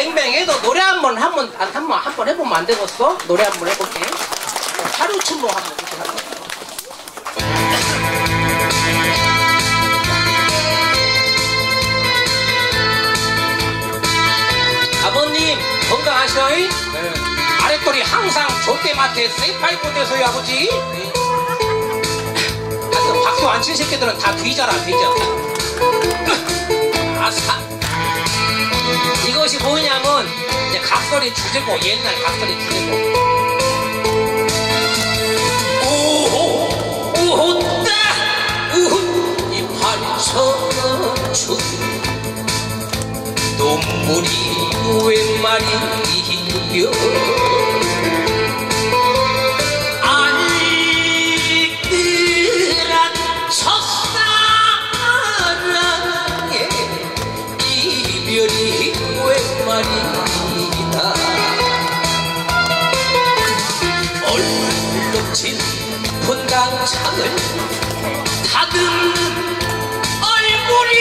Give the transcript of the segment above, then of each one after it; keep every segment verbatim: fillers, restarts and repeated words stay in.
뱅뱅해도 노래 한번 한번 한번 한번 해보면 안 되겠어? 노래 한번 해볼게. 하루춤으로 한번 이렇게 하자. 아버님 건강하셔? 네. 아랫돌이 항상 좆대마트에 세이파이브 돼서요 아버지. 네. 하여튼 박수 안 친 새끼들은 다 뒤져라 뒤져. 아사. 이것이 뭐냐면 이제 각설이 주제고 옛날 각설이 주제고. 오호 오호따 우후 이팔천원 주 눈물이 웬 말이여. 알뜰한 첫사랑의 이별이 웬 말이다. 얼룩진 분당창을 다듬는 얼굴이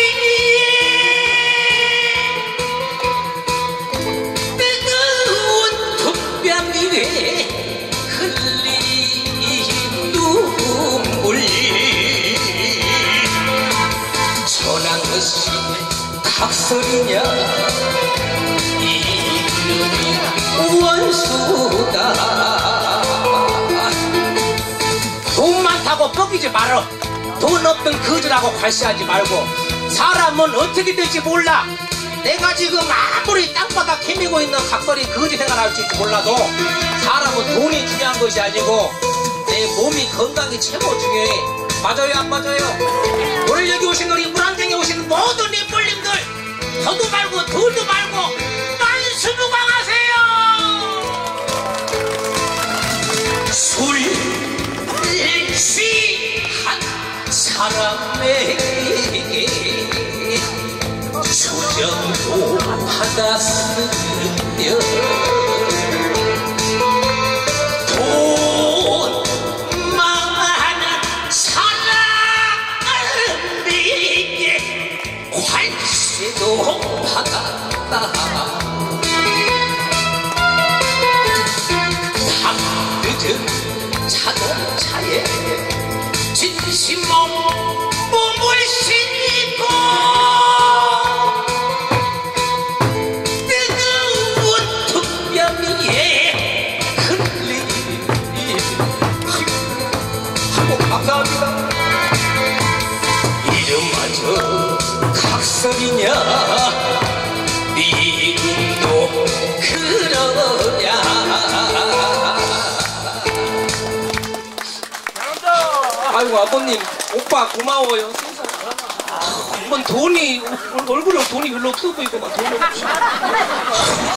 흘린 눈물. 전한것이 각설이냐 이름이 원수다. 돈 많다고 뻑이지 말어. 돈 없던 거지라고 괄시하지 말고. 사람은 어떻게 될지 몰라. 내가 지금 아무리 땅바닥 헤매고 있는 각설이 거지 생활할지 몰라도 사람은 돈이 중요한 것이 아니고 내 몸이 건강이 최고 중요해. 맞아요 안 맞아요? 오늘 여기 오신 우리 물안경에 오신 모든 인물님들 더도 말고 돈도 말고 만수무강하세요. 술 취한 사람에게 수정도 받았으며 돈 많은 사람에게 관세도 받았다. 밤늦은 자동차에 진심 몸을 싣고 감사합니다. 이름마저 각설이냐 미움도 그러냐. 잘한다. 아이고 아버님 오빠 고마워요. 한번 돈이 얼굴에 돈이 별로 없어 보이고 막 돈이 없어.